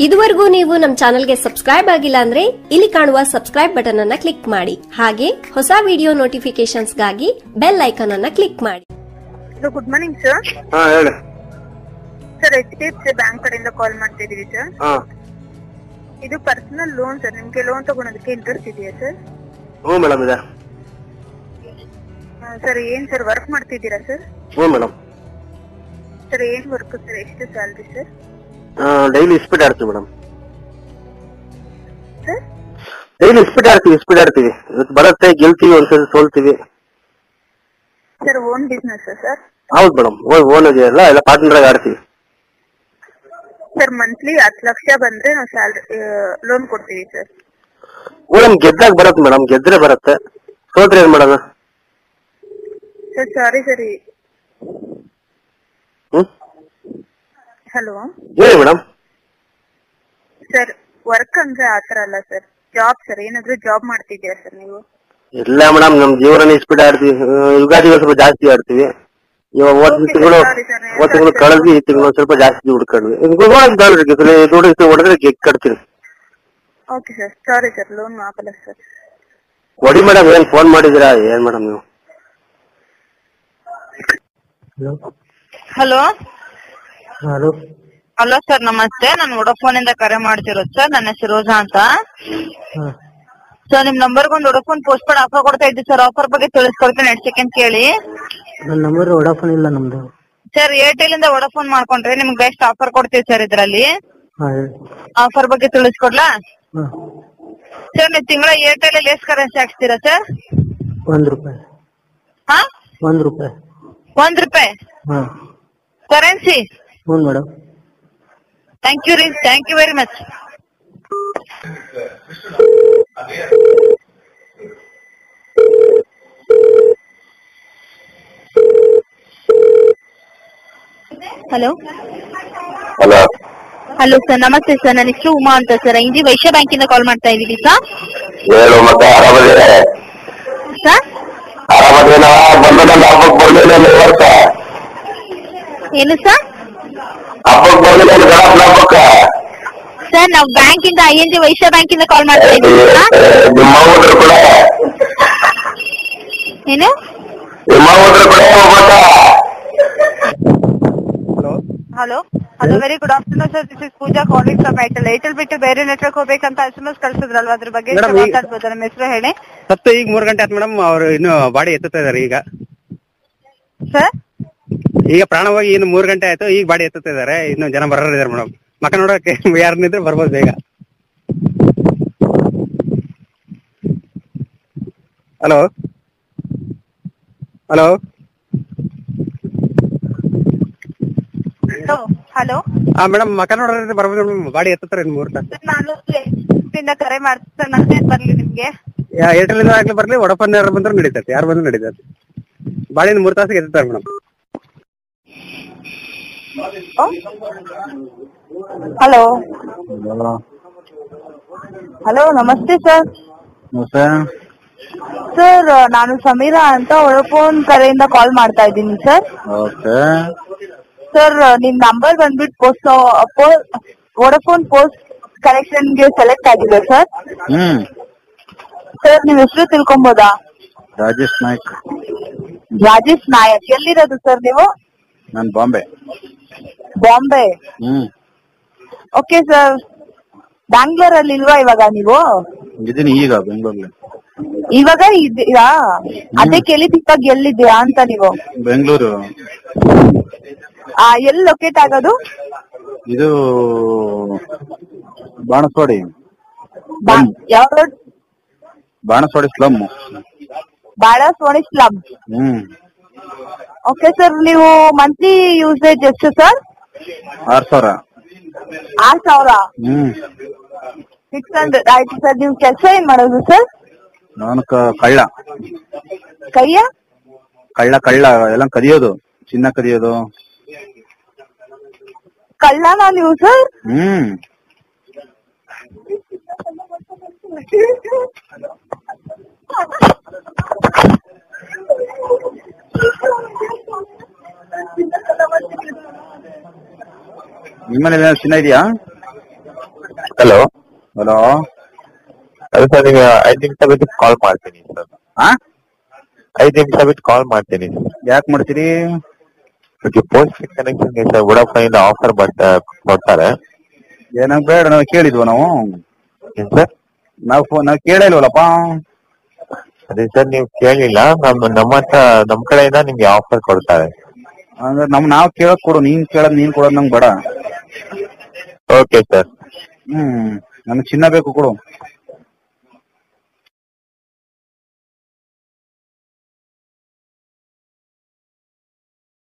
ಇದುವರೆಗೂ ನೀವು ನಮ್ಮ ಚಾನೆಲ್ಗೆ ಸಬ್ಸ್ಕ್ರೈಬ್ ಆಗಿಲ್ಲ ಅಂದ್ರೆ ಇಲ್ಲಿ ಕಾಣುವ ಸಬ್ಸ್ಕ್ರೈಬ್ ಬಟನ್ ಅನ್ನ ಕ್ಲಿಕ್ ಮಾಡಿ. ಹಾಗೆ ಹೊಸ ವಿಡಿಯೋ ನೋಟಿಫಿಕೇಶನ್ಸ್ ಗಾಗಿ ಬೆಲ್ ಐಕಾನ್ ಅನ್ನ ಕ್ಲಿಕ್ ಮಾಡಿ. Good morning sir. ಹೇಳಿ ಸರ್, HDFC ಬ್ಯಾಂಕ್ ಕಡೆಯಿಂದ ಕಾಲ್ ಮಾಡ್ತಿದೀವಿ ಸರ್. ಇದು ಪರ್ಸನಲ್ ಲೋನ್ ಸರ್. ನಿಮ್ಗೆ ಲೋನ್ ತಗೊಳೋದಕ್ಕೆ ಇಂಟ್ರೆಸ್ಟ್ ಇದೆಯಾ ಸರ್? ಹ್ಞೂ ಮೇಡಮ್ ಇದೆ. ಸರ್ ಏನ್ ಸರ್ ವರ್ಕ್ ಮಾಡ್ತಿದ್ದೀರಾ ಸರ್? ಹ್ಞೂ ಮೇಡಮ್. ಸರ್ ಏನ್ ವರ್ಕ್ ಸರ್? ಎಷ್ಟು ಸ್ಯಾಲರಿ ಸರ್? ಡೈಲಿ ಸ್ಪೀಡ್ ಆಡ್ತೀವಿ ಮೇಡಮ್. ಸರ್ ಡೈಲಿ ಸ್ಪೀಡ್ ಆಡ್ತೀವಿ. ಇವತ್ತು ಬರುತ್ತೆ, ಗೆಲ್ತೀವಿ, ಒಂದ್ಸರಿ ಸೋಲ್ತೀವಿ. Sir own business sir? ಹೌದು ಮೇಡಮ್, ಓನ್ ಇದೆಯಲ್ಲ, ಎಲ್ಲ ಪಾರ್ಟ್ನರ್ ಆಗಿ ಆಡ್ತೀವಿ. ಸರ್ ಮಂತ್ಲಿ 10 ಲಕ್ಷ ಬಂದ್ರೆ ನಾವು ಸ್ಯಾಲರಿ ಲೋನ್ ಕೊಡ್ತೀವಿ ಸರ್. ಮೇಡಮ್ ಗೆದ್ದಾಗ ಬರುತ್ತೆ ಮೇಡಮ್, ಗೆದ್ರೆ ಬರುತ್ತೆ, ಸೋತ್ರೆ ಏನ್ ಮಾಡೋಣ? ಸರ್ ಸಾರಿ ಸರಿ. ಹಲೋ ಹೇಳಿ ಮೇಡಮ್. ಸರ್ ವರ್ಕ್ ಅಂದ್ರೆ ಆತರ ಅಲ್ಲ ಸರ್, ಜಾಬ್ ಸರ್. ಏನಾದ್ರು ಜಾಬ್ ಮಾಡ್ತಿದ್ದೀರಾ ಸರ್ ನೀವು? ಇಲ್ಲ ಮೇಡಮ್, ನಮ್ ಜೀವನ ಸ್ಪೀಡ್ ಆಡ್ತೀವಿ. ಯುಗಾದಿಗೆ ಸ್ವಲ್ಪ ಜಾಸ್ತಿ ಆಡ್ತೀವಿ. ಇವಾಗ ಹೋದ ತಿಂಗಳು ಕಳೆದ್ವಿ, ಈ ತಿಂಗಳು ಸ್ವಲ್ಪ ಜಾಸ್ತಿ ಹುಡ್ಕೊಂಡ್ವಿ. ದುಡ್ಡು ಹೊಡೆದ್ರೆ ಕಟ್ತೀನಿ. Okay sir, sorry sir, loan ಆಗಲ್ಲ ಸರ್. ಕೊಡಿ ಮೇಡಮ್. ಏನ್ ಫೋನ್ ಮಾಡಿದಿರಾ? ಏನ್ ಮೇಡಮ್ ನೀವು? ಹಲೋ ಹಲೋ ಹಲೋ ಸರ್, ನಮಸ್ತೆ. ನಾನು ವೊಡಾಫೋನ್ ಇಂದ ಕರೆ ಮಾಡ್ತಿರೋದು ಸರ್. ನನ್ನ ಹೆಸರು ರೋಜಾ ಅಂತ ಸರ್. ನಿಮ್ ನಂಬರ್ಗೆ ಒಂದು ವೊಡಾಫೋನ್ ಪೋಸ್ಟ್ ಪೇಡ್ ಆಫರ್ ಕೊಡ್ತಾ ಇದ್ದೀವಿ ಸರ್. ಆಫರ್ ಬಗ್ಗೆ ತಿಳಿಸ್ಕೊಡ್ತೀನಿ, 2 ಸೆಕೆಂಡ್ ಕೇಳಿ. ನನ್ನ ನಂಬರ್ ವೊಡಾಫೋನ್ ಇಲ್ಲ ನಮ್ದು ಸರ್. ಏರ್ಟೆಲ್ ಇಂದ ವೊಡಾಫೋನ್ ಮಾಡ್ಕೊಂಡ್ರೆ ನಿಮ್ಗೆ ಬೆಸ್ಟ್ ಆಫರ್ ಕೊಡ್ತೀವಿ ಸರ್. ಇದ್ರಲ್ಲಿ ಆಫರ್ ಬಗ್ಗೆ ತಿಳಿಸ್ಕೊಡ್ಲಾ ಸರ್? ನೀವು ತಿಂಗಳ ಏರ್ಟೆಲ್ ಅಲ್ಲಿ ಎಷ್ಟು ಕರೆನ್ಸಿ ಹಾಕ್ಸ್ತೀರಾ ಸರ್? ₹1. ಹಾ, ₹1. ₹1 ಕರೆನ್ಸಿ? ಹ್ಞೂ ಮೇಡಮ್. ಥ್ಯಾಂಕ್ ಯು ರೀ, thank you very much. Hello hello hello sir, ನಮಸ್ತೆ ಸರ್. ನನ್ನ ಹೆಸರು ಉಮಾ ಅಂತ ಸರ್. ಇಂಜಿ ವೈಶ್ಯ ಬ್ಯಾಂಕ್ ಇಂದ ಕಾಲ್ ಮಾಡ್ತಾ ಇದ್ದೀವಿ ಸರ್. ಹೇಳು ಮತ್ತೆ, ಆರಾಮದಿರ? ಸರ್ ಏನು ಸರ್? ಸರ್ ನಾವು ಬ್ಯಾಂಕ್ ಇಂದ ING ವೈಶ್ಯ ಬ್ಯಾಂಕ್ ಇಂದ ಕಾಲ್ ಮಾಡ್ತಾ ಇದ್ದೀವಿ ಸರ್. ಏನು? Hello hello, very good afternoon sir. This is Pooja calling from Airtel. Airtel ಬಿಟ್ಟು ಬೇರೆ ನೆಟ್ವರ್ಕ್ ಹೋಗ್ಬೇಕಂತ SMS ಕಳ್ಸಿದ್ರಲ್ವಾ, ಅದ್ರ ಬಗ್ಗೆ ಮಾತಾಡ್ಬೋದಾ? ನಮ್ಮ ಹೆಸರು ಹೇಳಿ. ಸತ್ತು ಈಗ 3 ಗಂಟೆ ಆಯ್ತು ಮೇಡಮ್. ಅವ್ರು ಇನ್ನು ಬಾಡಿ ಎತ್ತುತ್ತಾ ಇದಾರೆ ಈಗ. ಸರ್ ಈಗ ಪ್ರಾಣವಾಗಿ ಇನ್ನು 3 ಗಂಟೆ ಆಯ್ತು, ಈಗ ಬಾಡಿ ಎತ್ತುತ್ತಾ ಇದಾರೆ. ಇನ್ನು ಜನ ಬರೋರಿದ್ದಾರೆ ಮೇಡಮ್. ಮಕ್ಕ ನೋಡೋಕೆ ಯಾರನ್ನಿದ್ರೆ ಬರ್ಬೋದು ಬೇಗ. ಹಲೋ ಹಲೋ ಹಲೋ ಹಾ ಮೇಡಮ್, ಮಕ್ಕ ನೋಡೋರಿದ್ರೆ ಬರ್ಬೋದು ಮೇಡಮ್. ಬಾಡಿ ಎತ್ತುತ್ತಾರೆ ಇನ್ನು 3 ಗಂಟೆ. ನಾನು ಕರೆ ಮಾಡ್ತೀನಿ, ನನ್ನೇ ಬರ್ಲಿ ನಿಮ್ಗೆ. ಏರ್ಟೆಲ್ ಇಂದ ಆಗ್ಲಿ ಬರ್ಲಿ, ವೊಡಾಫೋನ್ ಯಾರು ಬಂದ್ರೆ ನಡೀತೈತೆ, ಯಾರು ಬಂದ್ರೆ ನಡೀತೈತೆ. ಬಾಡಿ 3 ತಾಸಿಗೆ ಎತ್ತುತ್ತಾರೆ ಮೇಡಮ್. ಹಲೋ ಹಲೋ, ನಮಸ್ತೆ ಸರ್. ಸರ್ ನಾನು ಸಮೀರಾ ಅಂತ ವೊಡಾಫೋನ್ ಕರೆಯಿಂದ ಕಾಲ್ ಮಾಡ್ತಾ ಇದ್ದೀನಿ ಸರ್. ಸರ್ ನಿಮ್ ನಂಬರ್ ಬಂದ್ಬಿಟ್ಟು ವೊಡಾಫೋನ್ ಪೋಸ್ಟ್ ಕನೆಕ್ಷನ್ ಗೆ ಸೆಲೆಕ್ಟ್ ಆಗಿದೆ ಸರ್. ಸರ್ ನಿಮ್ ಹೆಸರು ತಿಳ್ಕೊಬೋದಾ? ರಾಜೇಶ್ ನಾಯ್ಕ್. ರಾಜೇಶ್ ನಾಯಕ್. ಎಲ್ಲಿರೋದು ಸರ್ ನೀವು? ನಾನು ಬಾಂಬೆ. ಬಾಂಬೆ. Okay sir. ಬ್ಯಾಂಗ್ಳೂರಲ್ಲಿ ಇಲ್ವಾ ಇವಾಗ ನೀವು? ಇದೀನಿ ಈಗ ಬೆಂಗಳೂರಲ್ಲಿ. ಇವಾಗ ಇದೀರಾ? ಅದೇ ಕೇಳಿದ್ ಇವಾಗ ಎಲ್ಲಿದ್ದೀರಾ ಅಂತ ನೀವು? ಬೆಂಗಳೂರು. ಎಲ್ಲಿ ಲೊಕೇಟ್ ಆಗೋದು? ಇದು ಬಾಣಸ್ವಾಡಿ. ಯಾವ road? Banaswadi slum. Banaswadi slum. Okay sir. ನೀವು ಮಂತ್ಲಿ ಯೂಸೇಜ್ ಎಷ್ಟು ಸರ್? 6,000. 6,000. 600. ಆಯ್ತು ಸರ್. ನೀವು ಕೆಲಸ ಏನ್ ಮಾಡೋದು ಸರ್? ನಾನು ಕಳ್ಳ ಎಲ್ಲ ಕದಿಯೋದು, ಚಿನ್ನ ಕದಿಯೋದು. ಕಳ್ಳನಾ ನೀವು ಸರ್? ನಿಮ್ಮನೇಲಿ ಚಿನ್ನ ಇದೆಯಾ? ಹಲೋ ಹಲೋ ಅದು ಸರ್ ಈಗ 5 ನಿಮಿಷ ಬಿಟ್ಟು ಕಾಲ್ ಮಾಡ್ತೀನಿ ಸರ್. 5 ನಿಮಿಷ ಬಿಟ್ಟು ಕಾಲ್ ಮಾಡ್ತೀನಿ. ಯಾಕೆ ಮಾಡ್ತೀರಿ? ಪೋಸ್ಟ್ ಕನೆಕ್ಷನ್ಗೆ ಸರ್ ವೋಡಾಫೋನ್ ಆಫರ್ ಕೊಡ್ತಾರೆ. ಏನಾಗ ಬೇಡ, ನಾವು ಕೇಳಿದ್ವ ನಾವು? ಏನ್ ಸರ್? ನಾವು ಕೇಳಿಲ್ವಲ್ಲಪ್ಪ. ಅದೇ ಸರ್ ನೀವು ಕೇಳಿಲ್ಲ, ನಮ್ಮ ಹತ್ರ ನಮ್ ಕಡೆಯಿಂದ ನಿಮ್ಗೆ ಆಫರ್ ಕೊಡ್ತಾರೆ. ಅಂದ್ರೆ ನಾವ್ ಕೇಳಕ್ ಕೊಡು, ನೀನ್ ಕೊಡೋದ್ ನಂಗೆ ಬೇಡ. Okay sir. ನನಗೆ ಚಿನ್ನ ಬೇಕು, ಕೊಡು.